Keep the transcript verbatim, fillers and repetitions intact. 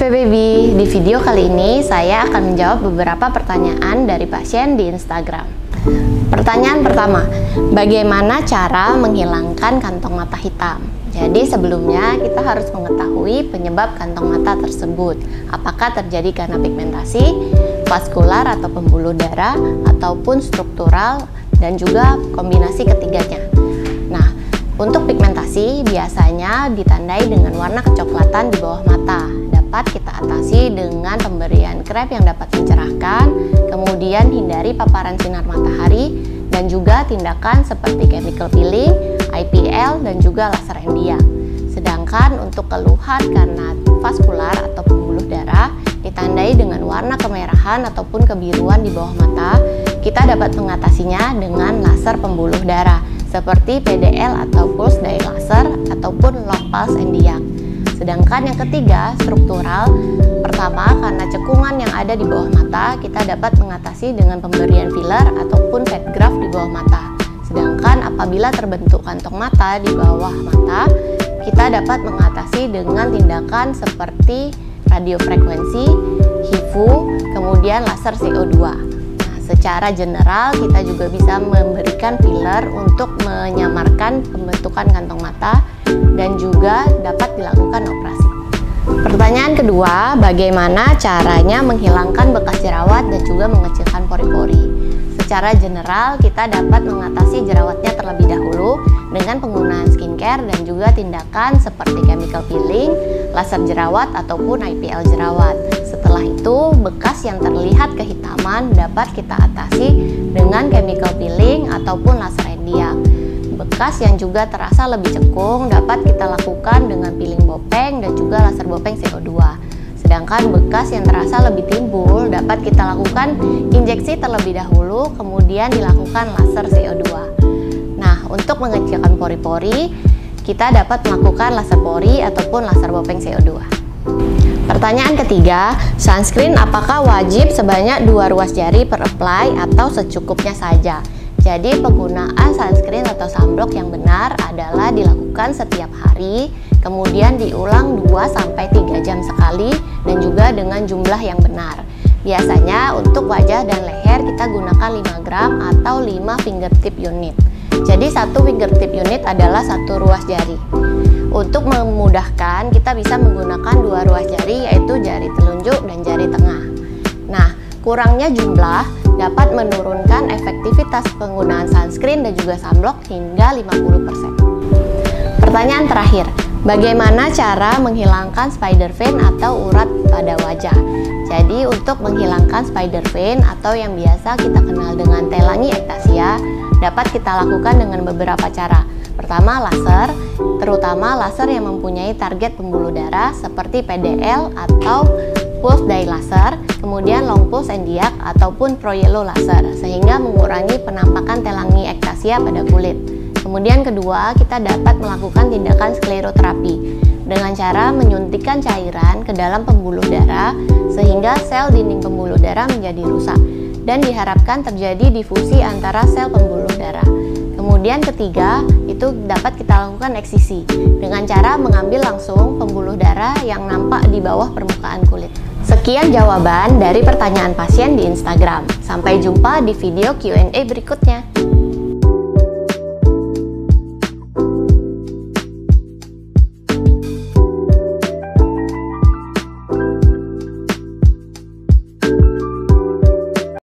V Baby, di video kali ini saya akan menjawab beberapa pertanyaan dari pasien di Instagram. Pertanyaan pertama, bagaimana cara menghilangkan kantong mata hitam? Jadi sebelumnya kita harus mengetahui penyebab kantong mata tersebut. Apakah terjadi karena pigmentasi, vaskular atau pembuluh darah, ataupun struktural, dan juga kombinasi ketiganya. Nah, untuk pigmentasi biasanya ditandai dengan warna kecoklatan di bawah mata. Dapat kita atasi dengan pemberian krem yang dapat mencerahkan, kemudian hindari paparan sinar matahari, dan juga tindakan seperti chemical peeling, I P L, dan juga laser Endiak. Sedangkan untuk keluhan karena vaskular atau pembuluh darah ditandai dengan warna kemerahan ataupun kebiruan di bawah mata, kita dapat mengatasinya dengan laser pembuluh darah seperti P D L atau pulse dye laser ataupun long pulse Endiak. Sedangkan yang ketiga, struktural. Pertama, karena cekungan yang ada di bawah mata, kita dapat mengatasi dengan pemberian filler ataupun fat graft di bawah mata. Sedangkan apabila terbentuk kantong mata di bawah mata, kita dapat mengatasi dengan tindakan seperti radiofrekuensi, H I F U, kemudian laser C O dua. Nah, secara general kita juga bisa memberikan filler untuk menyamarkan pembentukan kantong mata dan juga dapat dilakukan operasi. Pertanyaan kedua, bagaimana caranya menghilangkan bekas jerawat dan juga mengecilkan pori-pori? Secara general, kita dapat mengatasi jerawatnya terlebih dahulu dengan penggunaan skincare dan juga tindakan seperti chemical peeling, laser jerawat, ataupun I P L jerawat. Setelah itu, bekas yang terlihat kehitaman dapat kita atasi dengan chemical peeling ataupun laser Endiak. Bekas yang juga terasa lebih cekung dapat kita lakukan dengan peeling bopeng dan juga laser bopeng C O dua. Sedangkan bekas yang terasa lebih timbul dapat kita lakukan injeksi terlebih dahulu, kemudian dilakukan laser C O dua. Nah, untuk mengecilkan pori-pori, kita dapat melakukan laser pori ataupun laser bopeng C O dua. Pertanyaan ketiga, sunscreen apakah wajib sebanyak dua ruas jari per apply atau secukupnya saja? Jadi penggunaan sunscreen atau sunblock yang benar adalah dilakukan setiap hari, kemudian diulang dua sampai tiga jam sekali dan juga dengan jumlah yang benar. Biasanya untuk wajah dan leher kita gunakan lima gram atau lima fingertip unit. Jadi satu fingertip unit adalah satu ruas jari. Untuk memudahkan kita bisa menggunakan dua ruas jari, yaitu jari telunjuk dan jari tengah. Nah, kurangnya jumlah dapat menurunkan efektivitas penggunaan sunscreen dan juga sunblock hingga lima puluh persen. Pertanyaan terakhir, bagaimana cara menghilangkan spider vein atau urat pada wajah? Jadi untuk menghilangkan spider vein atau yang biasa kita kenal dengan telangi ektasia dapat kita lakukan dengan beberapa cara. Pertama, laser, terutama laser yang mempunyai target pembuluh darah seperti P D L atau pulse dye laser, kemudian long pulse Endiak ataupun pro yellow laser, sehingga mengurangi penampakan telangi ektasia pada kulit. Kemudian kedua, kita dapat melakukan tindakan skleroterapi dengan cara menyuntikkan cairan ke dalam pembuluh darah sehingga sel dinding pembuluh darah menjadi rusak dan diharapkan terjadi difusi antara sel pembuluh darah. Kemudian ketiga, itu dapat kita lakukan eksisi dengan cara mengambil langsung pembuluh darah yang nampak di bawah permukaan kulit. Sekian jawaban dari pertanyaan pasien di Instagram. Sampai jumpa di video Q and A berikutnya.